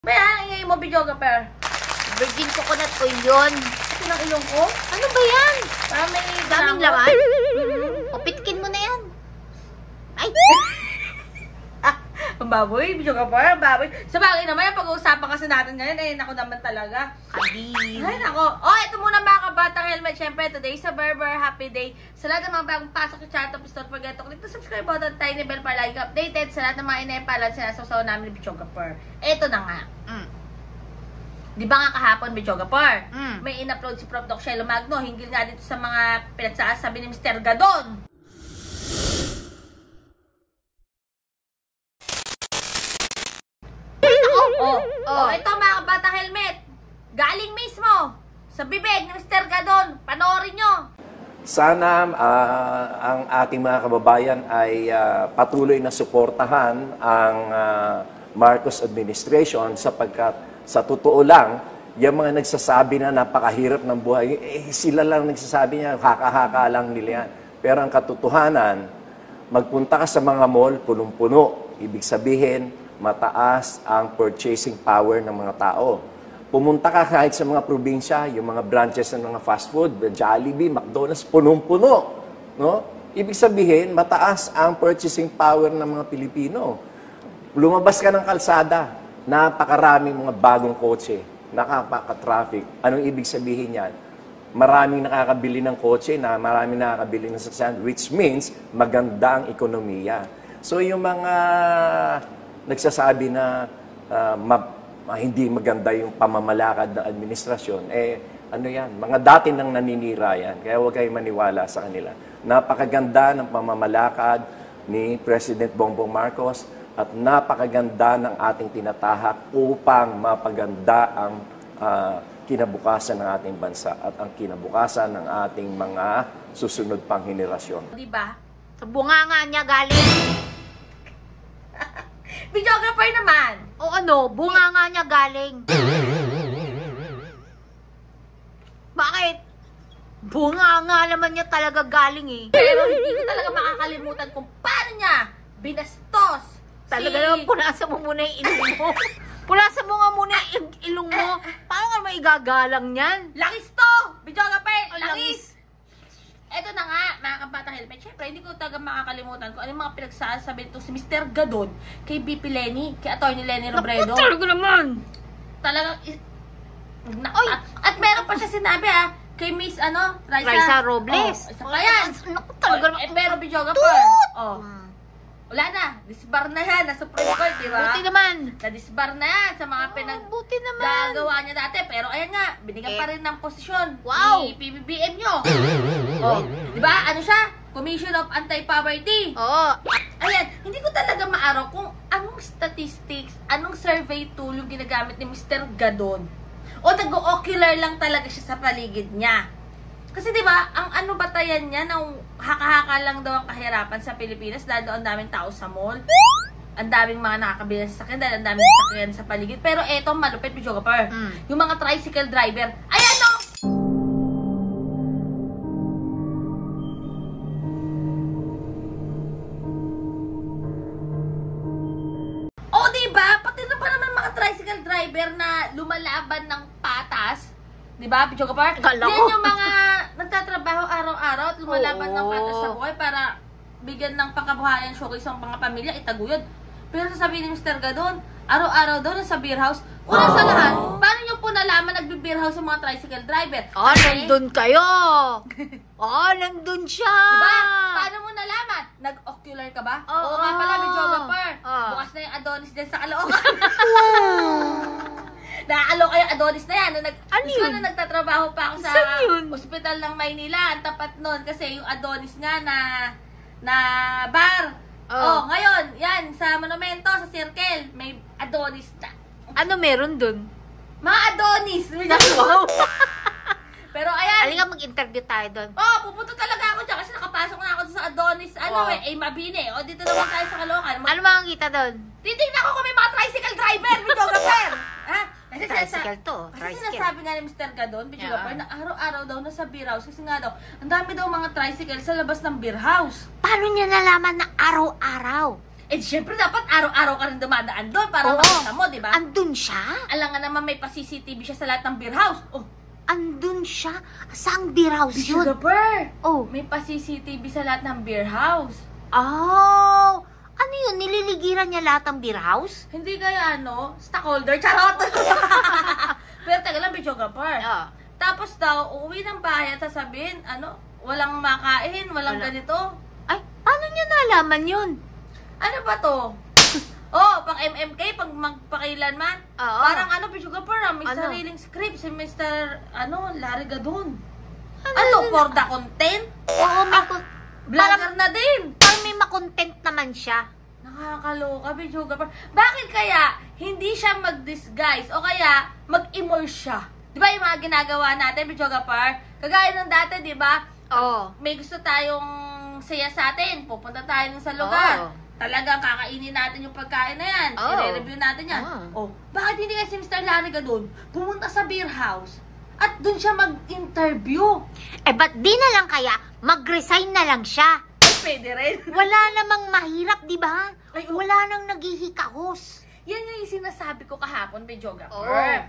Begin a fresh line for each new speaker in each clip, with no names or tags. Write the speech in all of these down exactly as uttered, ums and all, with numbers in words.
Kaya, ingay mo, videographer.
Virgin coconut oil yun.
Ito ng ilong ko?
Ano ba yan?
Parang may
Daming laman? Mm-hmm. O, pitkin mo na yan. Ay!
Ang baboy, videographer, ang baboy. Sa bagay naman, yung pag-uusapan kasi natin ngayon, eh, naku naman talaga.
Kadil.
Ay, naku. Oh, ito muna mga kabatang helmet. Siyempre, today sa Berber, happy day. Sa lahat ng mga bagong pasok sa channel, please don't forget to click the subscribe button, tiny bell para like updated. Sa lahat ng mga inepalan, sinasasaw namin ni videographer. Ito na nga.
Mm.
Di ba nga kahapon, videographer?
Mm.
May in-upload si Prof Doc Shelo Magno, hinggil nga dito sa mga pinagsasabi ni Mister Gadon. Oh, oh, ito mga kabatang helmet. Galing mismo sa bibig ni Mister Gadon. Panoorin nyo.
Sana uh, ang ating mga kababayan ay uh, patuloy na suportahan ang uh, Marcos administration sapagkat sa totoo lang, yung mga nagsasabi na napakahirap ng buhay, eh, sila lang nagsasabi niya, haka-haka lang nila yan. Pero ang katotohanan, magpunta ka sa mga mall, punong-puno. Ibig sabihin, mataas ang purchasing power ng mga tao. Pumunta ka kahit sa mga probinsya, yung mga branches ng mga fast food, Jollibee, McDonald's, punong-puno. No? Ibig sabihin, mataas ang purchasing power ng mga Pilipino. Lumabas ka ng kalsada, napakaraming mga bagong kotse, nakapaka-traffic. Anong ibig sabihin yan? Maraming nakakabili ng kotse, na maraming nakakabili ng sasakyan, which means maganda ang ekonomiya. So yung mga nagsasabi na uh, ma- ma- hindi maganda yung pamamalakad ng administrasyon, eh, ano yan, mga dati nang naninira yan. Kaya huwag kayong maniwala sa kanila. Napakaganda ng pamamalakad ni President Bongbong Marcos at napakaganda ng ating tinatahak upang mapaganda ang uh, kinabukasan ng ating bansa at ang kinabukasan ng ating mga susunod pang henerasyon.
Diba?
Sa bunganga niya galing.
Videographer naman.
O ano, bunganga niya galing. Bakit? Bunganga naman niya talaga galing eh.
Pero hindi ko talaga makakalimutan kung paano niya binastos.
Talaga
si...
naman, punasan mo muna yung ilong mo. Punasan mo nga muna yung ilong mo. Paano nga may gagalang yan?
Langis to! Videographer,
Oh,
langis! Eto na nga, mga kabatang helmet. Siyempre, hindi ko talaga makakalimutan kung ano yung mga pinagsasabi ito si Mister Gadon kay B P Lenny, kay Atty. Lenny Robredo.
Naku, talaga naman!
Talagang... Na,
Oy!
at, at meron pa siya sinabi ah, kay Miss ano, Raisa,
Raisa Robles.
Oh, isa pa yan.
Naku, talaga
Oh,
naman.
eh, pero videographer. Oh.
Hmm.
Wala na. Disbar na yan. Nasa Supreme Court, di ba?
Buti naman.
Na-disbar na yan sa mga
Oh,
pinag...
buti naman.
gagawa niya dati. Pero ayan nga, binigyan
Eh.
pa rin ng posisyon
Wow.
ni P B B M nyo. Oh, di ba? Ano siya? Commission of Anti-Poverty.
Oo.
Ayan, hindi ko talaga maaraw kung anong statistics, anong survey tool yung ginagamit ni Mister Gadon. O nag-ocular lang talaga siya sa paligid niya. Kasi di ba, ang ano batayan niya, nang haka-haka lang daw ang kahirapan sa Pilipinas dahil doon ang daming tao sa mall. Ang daming mga nakakabili sa sasakyan dahil ang daming sasakyan sa paligid. Pero eto, malupit, videographer.
Mm.
Yung mga tricycle driver. Ayan o! O, diba? Pati na pa naman mga tricycle driver na lumalaban ng patas. Diba, videographer?
Kala ko.
Yan yung mga nagtatrabaho araw-araw at lumalaban
Oo.
ng patas sa buhay para bigyan ng pangkabuhayan showcase ang mga pamilya, itaguyod. Pero sasabihin ni Mister Gadon, araw-araw daw nasa beer house. Una sa lahat, paano nyo po nalaman nagbe-beer house yung mga tricycle driver?
Ah,
Kasi,
nandun kayo. Ah, nandun siya.
diba? Paano mo nalaman? Nag-ocular ka ba?
Oo.
Oo nga pala, videographer.
Oo.
Bukas na yung Adonis dyan sa Caloocan. Nakakaloka yung Adonis na yan. Nung nag,
Ano
gusto ko
yun?
na nagtatrabaho pa ako sa
Saan yun?
ospital ng Maynila. Ang tapat nun. Kasi yung Adonis nga na na bar.
Oo.
Oh, ngayon, yan, sa monumento, sa circle, may Adonis na.
Ano meron dun?
Mga Adonis!
Wow.
Pero ayan.
Halika mag-interview tayo dun.
Oh, pupunta talaga ako dyan kasi nakapasok na ako sa Adonis. Ano
Oh.
eh, eh, Mabini. O, dito naman tayo sa Caloocan. Mag-
Ano makikita dun?
Titignan ko kung may mga tricycle driver, videographer! Ha? Kasi
Tricycle
sinasa-
to,
Kasi
tricycle.
sinasabi nga ni Mister Gadon, videographer,
Yeah.
na araw-araw daw nasa beer house. Kasi nga daw, ang dami daw mga tricycle sa labas ng beer house.
Paano niya nalaman na araw-araw?
Eh, syempre, dapat araw-araw ka rin dumadaan doon para
Oo.
makita mo, di ba?
Andun siya?
Alam nga naman may pa-C C T V siya sa lahat ng beer house. Oh,
Andun siya? Saang beer house yun?
Sugar Pearl.
Oh.
May pa-C C T V sa lahat ng beer house.
Oh. Ano yun? Nililigiran niya lahat ng beer house?
Hindi kaya ano, stockholder, charot! Pero taga lang, Sugar Pearl.
Ah.
Tapos daw, uuwi ng bahay at sasabihin, ano, walang makain, walang
Wala.
ganito.
Ay, paano niya nalaman yun?
Ano ba to? Oh, pang M M K, pag magpakailanman.
Oo.
Parang ano, Sugar Pearl, ah, may
Ano?
sariling script si Mister ano, Larry Gadon. Ano, for the content?
Oo, may kon-
Vlogger na din.
parang may makontent naman siya.
Nakakaloka, Sugar Pearl. Bakit kaya hindi siya mag-disguise o kaya mag-immerse siya? Di ba yung mga ginagawa natin, Sugar Pearl? Kagaya ng dati, di ba?
Oo.
May gusto tayong saya sa atin, pupunta tayo nun sa lugar.
Oo.
Talagang kakainin natin yung pagkain na yan.
Oo.
I-review natin yan.
Oo.
Oh, bakit hindi kasi si Mister Lariga doon pumunta sa beer house at doon siya mag-interview?
Eh, ba't di na lang kaya mag-resign na lang siya?
Ay, pwede rin.
Wala namang mahirap, di ba?
Ay, oo.
Wala nang naghihikahos.
Yan yung sinasabi ko kahapon, Bejoga.
Oo.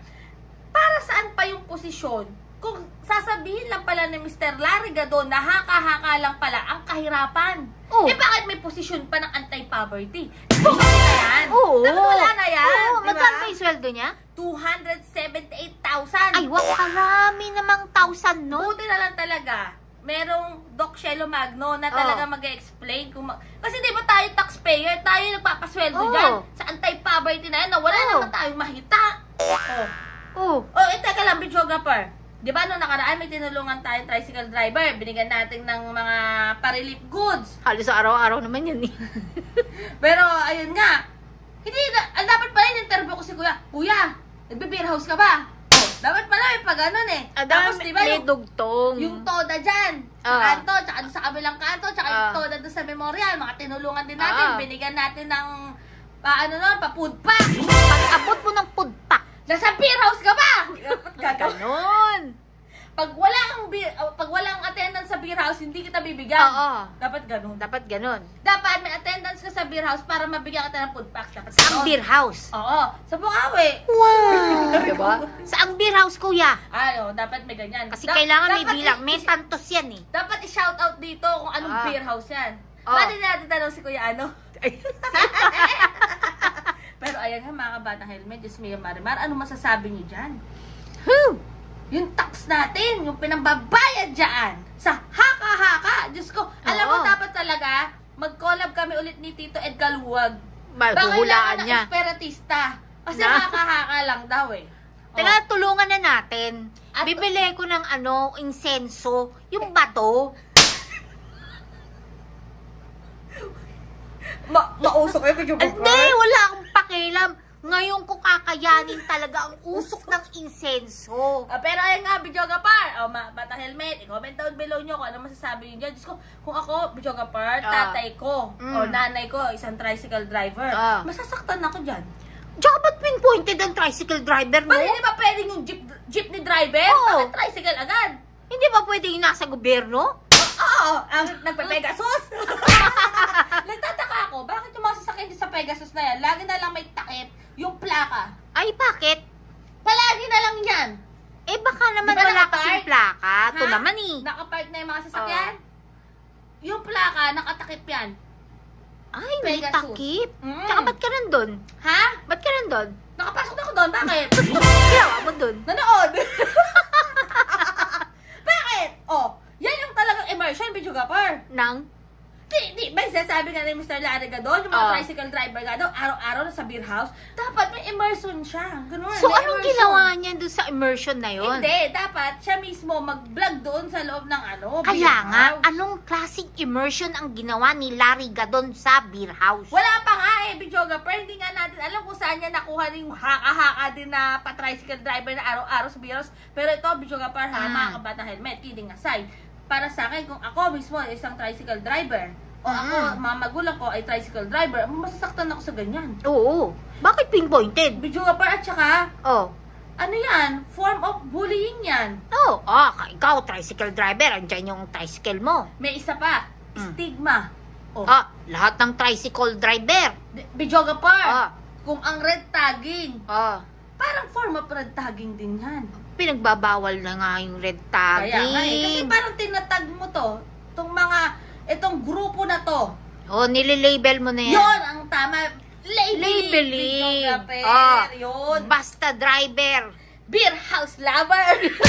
Para saan pa yung posisyon? Kung sasabihin lang pala ni Mister Lariga doon na haka-haka lang pala ang kahirapan.
Oo.
Eh bakit may posisyon pa ng anti-poverty? Bukas na yan.
Oo.
Dapat wala na yan.
Oo,
di ba?
magkano ba yung sweldo niya?
two hundred seventy-eight thousand.
Ay, wak, karami namang thousand, no?
Buti na lang talaga. Merong Doc Shelo Magno na talaga mag-explain kung ma- kasi di ba tayo taxpayer, tayo nagpapasweldo
Oo.
dyan sa anti-poverty na yan na wala
Oo.
naman tayong mahita. Oh.
Oo.
Oh, eh, teka lang, videographer. Di ba nung nakaraan may tinulungan tayong tricycle driver, binigyan natin ng mga pa-relief goods.
Halos araw-araw naman yun, eh.
Pero ayun nga, hindi na, ang dapat pala in-interview ko si Kuya, Kuya, nagbe-beer house ka ba? Oh, dapat pala may pag ganun eh. Tapos di ba
may
yung,
dugtong.
yung toda dyan, sa
Ah.
kanto, tsaka doon sa kabilang kanto, tsaka yung
Ah.
toda doon sa memorial, mga tinulungan din natin,
Ah.
binigyan natin ng, pa, ano nun, pa-food pack.
Pag-abot mo ng food pack.
Nasa beer house ka ba? Dapat ganun.
Ganon.
Pag wala kang beer, uh, pag walang attendance sa beer house, hindi kita bibigyan.
Oo.
Dapat ganun.
Dapat ganon.
Dapat may attendance ka sa beer house para mabigyan kita ng food packs. Dapat
Sa ang
ganon.
beer house.
Oo. Sa Bukawi.
Wow. Diba? Sa ang beer house, kuya.
Ay, oh, dapat may ganyan.
Kasi
Da-
kailangan may
dapat
bilang.
i-
May tantos yan, eh.
Dapat i-shout out dito kung anong
Ah.
beer house yan.
Oh.
Bakit hindi natin tanong si Kuya ano? Pero ayan nga mga kabatang helmet, Diyos mio Marimar, ano masasabi niyo dyan?
Whew.
Yung tax natin, yung pinambabayad dyan sa haka-haka. Diyos ko, alam mo
Oo.
dapat talaga, mag-collab kami ulit ni Tito Ed Galuwag.
Maguhulaan
ng
niya.
esperatista. Kasi
Na?
haka-haka lang daw eh.
Teka, tulungan na natin.
At-
Bibili ko ng ano, insenso. Yung bato.
Ma mausok kayo, Kuya
Hindi, wala akong pakialam. Ngayon ko kakayanin talaga ang usok ng insenso.
Ah, pero ayun nga, Videogapar. O, ma Bata Helmet, i-comment down below nyo kung ano masasabi nyo dyan. Diyos ko, kung ako, Videogapar,
Ah.
tatay ko,
Mm.
o nanay ko, isang tricycle driver,
Ah.
masasaktan ako dyan.
Diyan ba't pinpointed ang tricycle driver mo?
Bakit hindi ba pwedeng yung jeep, jeepney driver?
Oo.
Bakit tricycle agad?
Hindi ba pwede yung nasa gobyerno?
Oo, ang nagpe-Pegasus. Nagtataka ako, bakit yung mga sasakyan dyan sa Pegasus na yan, lagi na lang may takip yung plaka.
Ay, bakit?
Palagi na lang yan.
Eh, baka naman
Di ba
wala
nakapark?
kasing plaka. Ito
Ha?
naman eh.
Nakapark na yung mga sasakyan. Yung plaka, nakatakip yan.
Ay, may
Pegasus.
takip.
Mm.
Tsaka ba't ka nandun?
Ha?
Ba't ka nandun?
Nakapasok na ako doon, bakit?
Ginawa mo dun?
Nanood! Bakit? Oh, yan yung talagang immersion, Videogapar.
Nang?
Di, di, may sinasabi nga ni Mister Lariga doon, yung mga
Ah.
tricycle driver nga doon, araw-araw na sa beer house, dapat may immersion siya. Ganun,
So,
may
anong
immersion.
ginawa niya dun sa immersion na yun?
Hindi, dapat siya mismo mag-vlog doon sa loob ng ano, beer
Kaya nga,
house.
anong klaseng immersion ang ginawa ni Larry Gadon sa beer house?
Wala pa nga eh, Videographer. Hindi nga natin alam kung saan niya nakuha yung haka-haka din na pa-tricycle driver na araw-araw sa beer house. Pero ito, Videographer, ha,
Mm.
mga kabatang helmet, kidding aside. Para sa akin, kung ako mismo ay isang tricycle driver, o ako,
Mm.
mga magulang ko ay tricycle driver, masasaktan ako sa ganyan.
Oo. Bakit pinpointed?
Videographer at saka,
Oh.
ano yan? Form of bullying yan.
Oh, ah, ikaw, tricycle driver, andyan yung tricycle mo.
May isa pa,
Mm.
stigma. Oh.
Ah, lahat ng tricycle driver.
Bidyoga par.
Ah.
Kung ang red tagging,
Ah,
parang form of red tagging din yan.
pinagbabawal na nga yung red
Kaya nga eh. Kasi
tagging.
parang tinatag mo to. Itong mga, itong grupo na to.
Oh, nililabel mo na yan.
Yun ang tama. Labeling.
Labeling.
Bidyoga par.
Ah.
Yun.
Basta driver.
Beer house lover.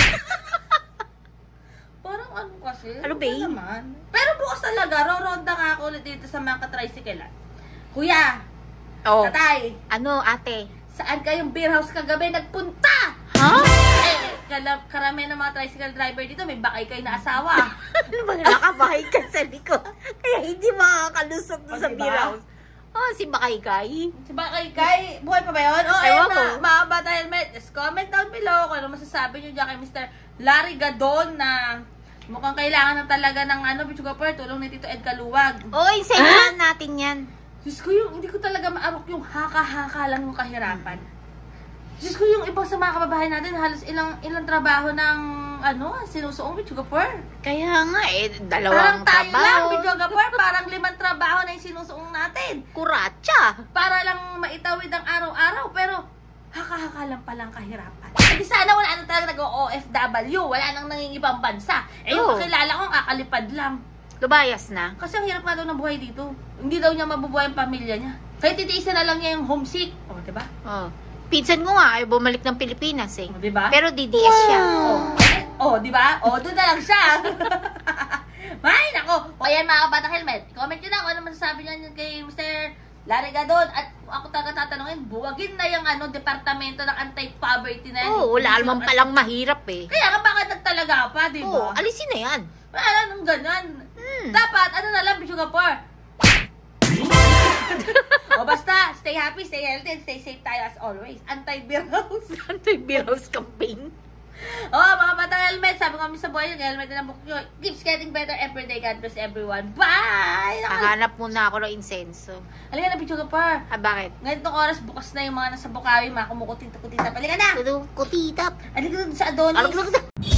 Parang ano kasi?
Ano ba yun?
Naman. Pero bukas talaga, roronda nga ako ulit dito sa mga katricycle. Kuya,
Oh.
tatay,
Ano, ate?
saan kayong beer house kagabi nagpunta?
Ha?
Eh, kala- karami ng mga tricycle driver dito, may bakay kayo na asawa.
Ano ba nakabahay ka sa likod? Kaya hindi makakalusot doon
O,
sa
diba?
beer house. Oh, si Bakay-Kay.
Si bakay kay, buhay pa ba yun? O,
Ewan
ayun
ko.
na, mga bata helmet, just comment down below kung ano masasabi nyo dyan kay Mister Larry Gadon na mukhang kailangan na talaga ng ano, Bichugapur, tulong ni Tito Ed Kaluwag.
Oh, insenyahan natin yan.
Diyos ko, yung, hindi ko talaga maarok yung haka-haka lang yung kahirapan. Diyos ko, yung ibang sa mga kababayan natin, halos ilang ilang trabaho ng, ano, sinusuong Bichugapur.
Kaya nga eh,
Parang
dalawang
tayo lang,
trabaho.
Bichugapur, parang limang trabaho na yung sinusuong natin.
Kuratsa.
Para lang maitawid ang araw-araw, pero haka-haka lang palang kahirapan. Hindi sana wala nang talaga nag-O F W, wala nang nangingibang bansa. Eh, yung
Oo.
kakilala ko, kakalipad lang.
Lubayas na.
Kasi ang hirap nga daw ng buhay dito. Hindi daw niya mabubuhay ang pamilya niya. Kaya titiisan na lang niya yung homesick. O, diba?
Oh. Pinsan ko nga ay bumalik ng Pilipinas eh.
O, diba?
Pero D D S siya.
O, diba? O, doon na lang siya. May, nako. O, ayan mga kabatang helmet. Comment nyo na kung ano masasabi niya kay Mister Larry Gadon. At ako talaga tatanungin, buwagin na yung ano, departamento ng anti-poverty na yan.
Oo, oh, wala naman palang mahirap eh.
Kaya ka bakit nagtalaga pa, diba?
Oo, alisin na yan.
Wala nang ganun.
Hmm.
Dapat, ano na lang, Bichugapur. O basta, stay happy, stay healthy, and stay safe tayo as always. Anti-beer house.
Anti-beer house campaign.
Oh, mga bata helmet, sabi ko kami sa buhay, yung helmet na ng book nyo. Keeps getting better every day. God bless everyone. Bye!
Hahanap muna ako ng insenso.
Halika na, Bichugapur.
Ah, bakit?
Ngayon itong oras, bukas na yung mga nasa Bukawi, mga kumukutin-kutin. Halika na!
Kutitap.
Halika na sa Adonis.
Alak